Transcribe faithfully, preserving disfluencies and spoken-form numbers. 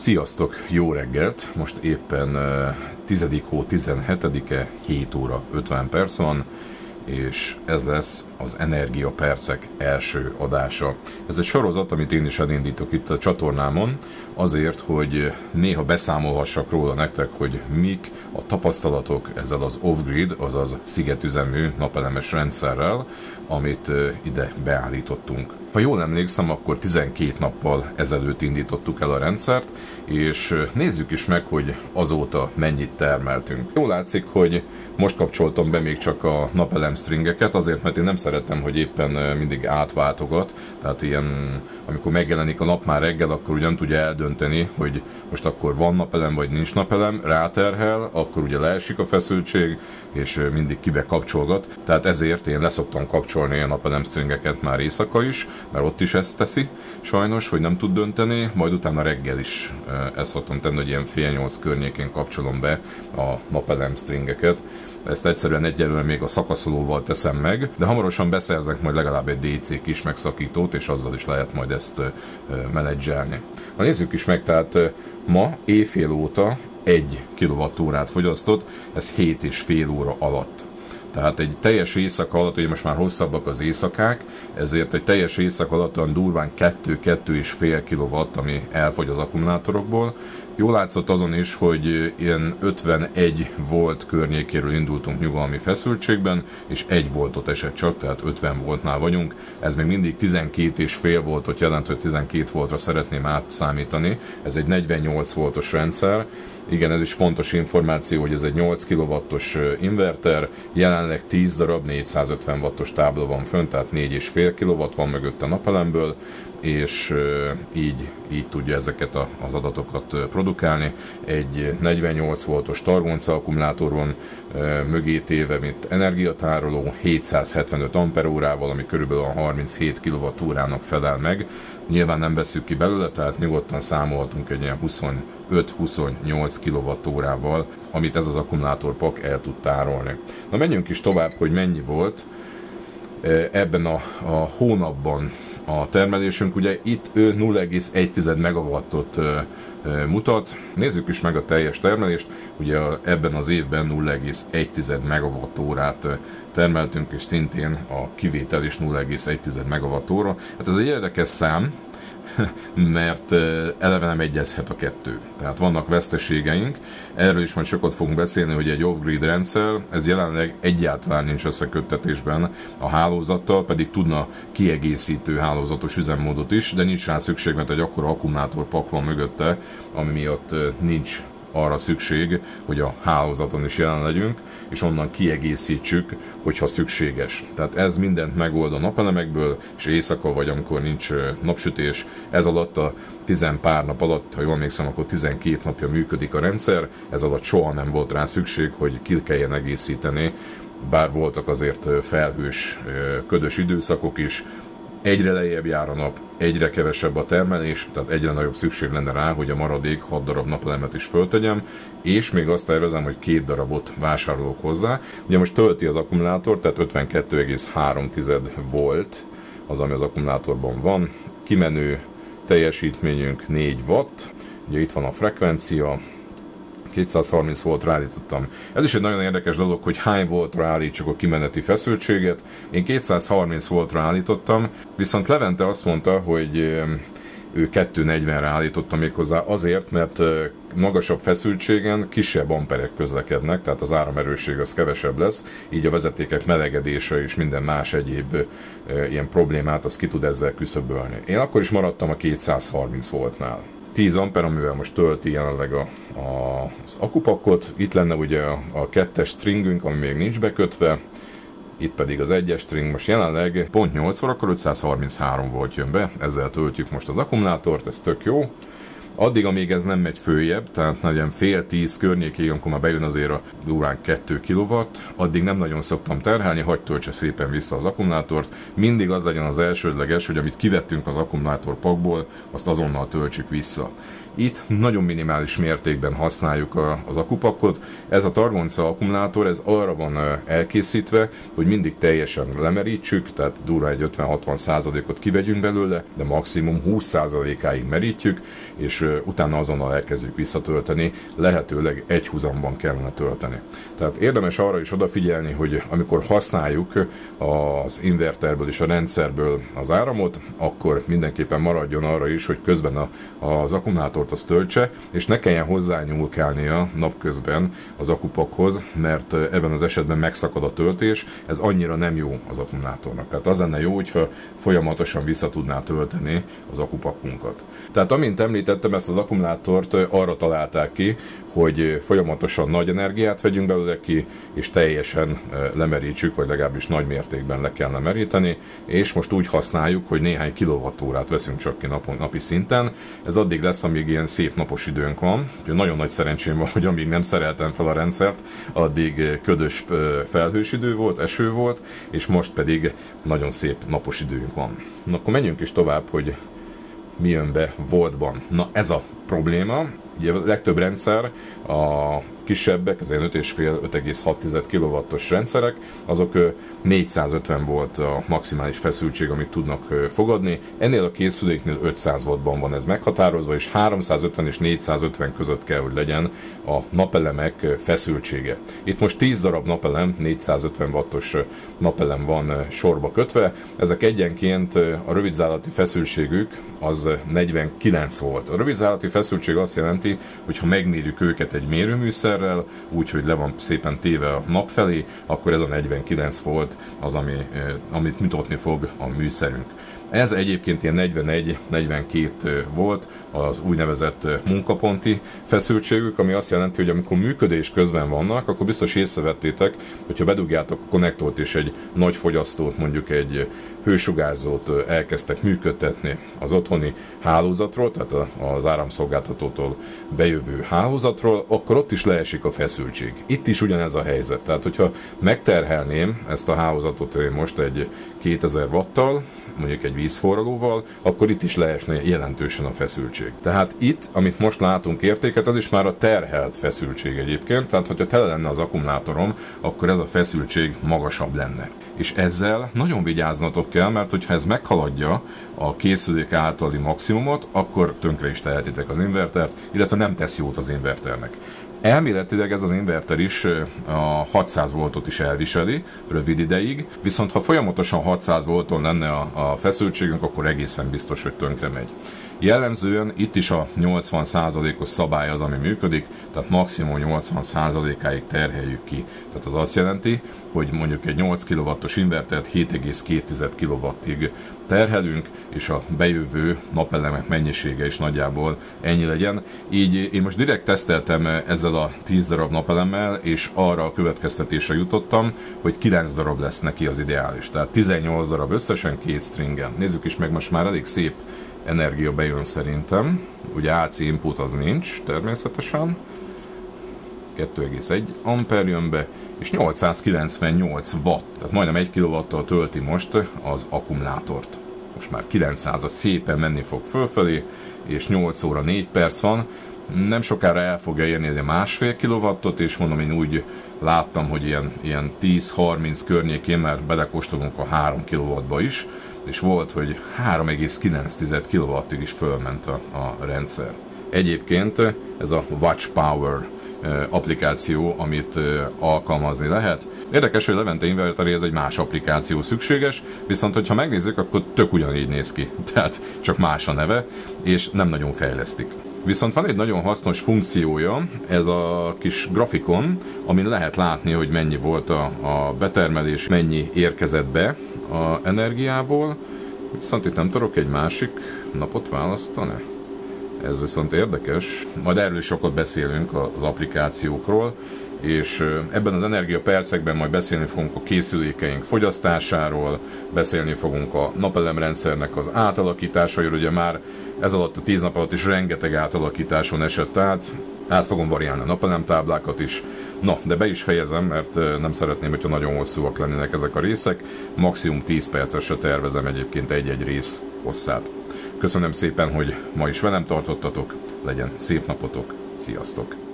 Sziasztok, jó reggelt! Most éppen tizedik hó tizenhetedike, hét óra ötven perc van, és ez lesz az Energiapercek első adása. Ez egy sorozat, amit én is elindítok itt a csatornámon, azért, hogy néha beszámolhassak róla nektek, hogy mik a tapasztalatok ezzel az off-grid, azaz szigetüzemű napelemes rendszerrel, amit ide beállítottunk. Ha jól emlékszem, akkor tizenkét nappal ezelőtt indítottuk el a rendszert, és nézzük is meg, hogy azóta mennyit termeltünk. Jól látszik, hogy most kapcsoltam be még csak a napelem stringeket, azért, mert én nem szeretem, hogy éppen mindig átváltogat, tehát ilyen, amikor megjelenik a nap már reggel, akkor ugye nem tudja eldönteni, hogy most akkor van napelem vagy nincs napelem, ráterhel, akkor ugye leesik a feszültség, és mindig kibe kapcsolgat, tehát ezért én leszoktam kapcsolni a napelem stringeket már éjszaka is, mert ott is ezt teszi, sajnos, hogy nem tud dönteni, majd utána reggel is ezt szoktam tenni, hogy ilyen fél nyolc környékén kapcsolom be a napelem stringeket. Ezt egyszerűen egyelőre még a szakaszolóval teszem meg, de hamarosan beszerzek majd legalább egy dé cé kis megszakítót, és azzal is lehet majd ezt menedzselni. Na nézzük is meg, tehát ma éjfél óta egy kilowattórát fogyasztott, ez hét és fél óra alatt. Tehát egy teljes éjszaka alatt, ugye most már hosszabbak az éjszakák, ezért egy teljes éjszaka alatt olyan durván kettő-kettő és fél kilowatt, ami elfogy az akkumulátorokból. Jól látszott azon is, hogy ilyen ötvenegy volt környékéről indultunk nyugalmi feszültségben, és egy voltot esett csak, tehát ötven voltnál vagyunk. Ez még mindig tizenkét és fél voltot jelent, hogy tizenkét voltra szeretném átszámítani. Ez egy negyvennyolc voltos rendszer. Igen, ez is fontos információ, hogy ez egy nyolc kilowattos inverter, jelenleg tíz darab négyszázötven wattos tábla van fönt, tehát négy és fél kilowatt van mögött a napelemből, és így, így tudja ezeket a, az adatokat produkálni. Egy negyvennyolc voltos targonca akkumulátor van mögé téve, mint energiatároló, hétszázhetvenöt amperórával, ami körülbelül a harminchét kilowattúrának felel meg. Nyilván nem vesszük ki belőle, tehát nyugodtan számolhatunk egy ilyen huszonöt-huszonnyolc kilowattórával, amit ez az akkumulátorpak el tud tárolni. Na menjünk is tovább, hogy mennyi volt ebben a, a hónapban a termelésünk. Ugye itt ő nulla egész egy megawattot mutat. Nézzük is meg a teljes termelést. Ugye ebben az évben nulla egész egy megawattórát termeltünk, és szintén a kivétel is nulla egész egy megawattóra. Hát ez egy érdekes szám, mert eleve nem egyezhet a kettő. Tehát vannak veszteségeink, erről is majd sokat fogunk beszélni, hogy egy off-grid rendszer, ez jelenleg egyáltalán nincs összeköttetésben a hálózattal, pedig tudna kiegészítő hálózatos üzemmódot is, de nincs rá szükség, mert egy akkora akkumulátorpak van mögötte, ami miatt nincs arra szükség, hogy a hálózaton is jelen legyünk, és onnan kiegészítsük, hogyha szükséges. Tehát ez mindent megold a napelemekből, és éjszaka vagy amikor nincs napsütés, ez alatt a tizen pár nap alatt, ha jól emlékszem, akkor tizenkét napja működik a rendszer, ez alatt soha nem volt rá szükség, hogy ki kelljen egészíteni, bár voltak azért felhős, ködös időszakok is. Egyre lejjebb jár a nap, egyre kevesebb a termelés, tehát egyre nagyobb szükség lenne rá, hogy a maradék hat darab napelemet is föltegyem, és még azt tervezem, hogy két darabot vásárolok hozzá. Ugye most tölti az akkumulátor, tehát ötvenkettő egész három volt az, ami az akkumulátorban van. Kimenő teljesítményünk négy watt, ugye itt van a frekvencia, kétszázharminc voltra állítottam. Ez is egy nagyon érdekes dolog, hogy hány voltra állítsuk a kimeneti feszültséget. Én kétszázharminc voltra állítottam, viszont Levente azt mondta, hogy ő kétszáznegyvenre állította méghozzá azért, mert magasabb feszültségen kisebb amperek közlekednek, tehát az áramerősség az kevesebb lesz, így a vezetékek melegedése és minden más egyéb e, ilyen problémát az ki tud ezzel küszöbölni. Én akkor is maradtam a kétszázharminc voltnál. tíz amper, amivel most tölti jelenleg a, a, az akupakot. Itt lenne ugye a, a kettes stringünk, ami még nincs bekötve, itt pedig az egyes string. Most jelenleg pont nyolc órakor ötszázharminchárom volt jön be, ezzel töltjük most az akkumulátort, ez tök jó. Addig, amíg ez nem megy följebb, tehát nagyon fél tíz környékig, amikor már bejön azért a durván kettő kilowatt, addig nem nagyon szoktam terhelni, hagyj töltse szépen vissza az akkumulátort. Mindig az legyen az elsődleges, hogy amit kivettünk az akkumulátorpakból, azt azonnal töltsük vissza. Itt nagyon minimális mértékben használjuk a, az akupakot. Ez a targonca akkumulátor, ez arra van elkészítve, hogy mindig teljesen lemerítsük, tehát durván egy ötven-hatvan százalékot kivegyünk belőle, de maximum húsz százalékáig merítjük, és és utána azonnal elkezdjük visszatölteni, lehetőleg egy huzamban kellene tölteni. Tehát érdemes arra is odafigyelni, hogy amikor használjuk az inverterből és a rendszerből az áramot, akkor mindenképpen maradjon arra is, hogy közben a, az akkumulátort azt töltse, és ne kelljen hozzányúlkálnia napközben az akupakhoz, mert ebben az esetben megszakad a töltés, ez annyira nem jó az akkumulátornak. Tehát az lenne jó, hogyha folyamatosan vissza tudná tölteni az akupakunkat. Tehát amint említettem, ezt az akkumulátort arra találták ki, hogy folyamatosan nagy energiát vegyünk belőle ki, és teljesen lemerítsük, vagy legalábbis nagy mértékben le kell meríteni, és most úgy használjuk, hogy néhány kilowattórát veszünk csak ki nap, napi szinten. Ez addig lesz, amíg ilyen szép napos időnk van. Úgyhogy nagyon nagy szerencsém van, hogy amíg nem szereltem fel a rendszert, addig ködös felhős idő volt, eső volt, és most pedig nagyon szép napos időnk van. Na, akkor menjünk is tovább, hogy mi jön be voltban. Na, ez a probléma. Ugye a legtöbb rendszer, a kisebbek, az ilyen öt és fél öt egész hat kilowattos rendszerek, azok négyszázötven volt a maximális feszültség, amit tudnak fogadni. Ennél a készüléknél ötszáz wattban van ez meghatározva, és háromszázötven és négyszázötven között kell, hogy legyen a napelemek feszültsége. Itt most tíz darab napelem, négyszázötven wattos napelem van sorba kötve. Ezek egyenként a rövidzálati feszültségük az negyvenkilenc volt. A rövidzálati feszültség azt jelenti, hogy ha megmérjük őket egy mérőműszerrel, úgyhogy le van szépen téve a nap felé, akkor ez a negyvenkilenc volt az, ami, amit mutatni fog a műszerünk. Ez egyébként ilyen negyvenegy negyvenkét volt az úgynevezett munkaponti feszültségük, ami azt jelenti, hogy amikor működés közben vannak, akkor biztos észrevettétek, hogyha bedugjátok a konnektort és egy nagy fogyasztót, mondjuk egy hősugárzót elkezdtek működtetni az otthoni hálózatról, tehát az áramszolgáltatótól bejövő hálózatról, akkor ott is leesik a feszültség. Itt is ugyanez a helyzet. Tehát, hogyha megterhelném ezt a hálózatot most egy kétezer watttal, mondjuk egy vízforralóval, akkor itt is leesne jelentősen a feszültség. Tehát itt, amit most látunk értéket, az is már a terhelt feszültség egyébként, tehát hogyha tele lenne az akkumulátorom, akkor ez a feszültség magasabb lenne. És ezzel nagyon vigyáznatok kell, mert hogyha ez meghaladja a készülék általi maximumot, akkor tönkre is tehetitek az invertert, illetve nem tesz jót az inverternek. Elméletileg ez az inverter is a hatszáz voltot is elviseli rövid ideig, viszont ha folyamatosan hatszáz volton lenne a, a feszültségünk, akkor egészen biztos, hogy tönkre megy. Jellemzően itt is a nyolcvan százalékos szabály az, ami működik, tehát maximum nyolcvan százalékáig terheljük ki. Tehát az azt jelenti, hogy mondjuk egy nyolc kilowattos invertert hét egész két kilowattig terhelünk, és a bejövő napelemek mennyisége is nagyjából ennyi legyen. Így én most direkt teszteltem ezzel a tíz darab napelemmel, és arra a következtetésre jutottam, hogy kilenc darab lesz neki az ideális. Tehát tizennyolc darab összesen két stringen. Nézzük is meg, most már elég szép energia bejön szerintem. Ugye á cé input az nincs természetesen. kettő egész egy amper jön be, és nyolcszázkilencvennyolc watt, tehát majdnem egy kilowattal tölti most az akkumulátort. Most már kilencszázat szépen menni fog fölfelé, és nyolc óra négy perc van. Nem sokára el fogja érni a másfél kilowattot, és mondom, én úgy láttam, hogy ilyen, ilyen tíz-harminc környékén már belekóstolunk a három kilowattba is, és volt, hogy három egész kilenc kilowattig is fölment a, a rendszer. Egyébként ez a Watch Power applikáció, amit alkalmazni lehet. Érdekes, hogy Levente inverteréhez egy más applikáció szükséges, viszont hogyha megnézzük, akkor tök ugyanígy néz ki. Tehát csak más a neve, és nem nagyon fejlesztik. Viszont van egy nagyon hasznos funkciója, ez a kis grafikon, amin lehet látni, hogy mennyi volt a, a betermelés, mennyi érkezett be a energiából. Viszont itt nem tudok egy másik napot választani. Ez viszont érdekes, majd erről is sokat beszélünk az applikációkról, és ebben az energiapercekben majd beszélni fogunk a készülékeink fogyasztásáról, beszélni fogunk a napelemrendszernek az átalakításairól, ugye már ez alatt a tíz nap alatt is rengeteg átalakításon esett át, át fogom variálni a napelemtáblákat is. Na, de be is fejezem, mert nem szeretném, hogyha nagyon hosszúak lennének ezek a részek, maximum tíz percesre tervezem egyébként egy-egy rész hosszát. Köszönöm szépen, hogy ma is velem tartottatok, legyen szép napotok, sziasztok!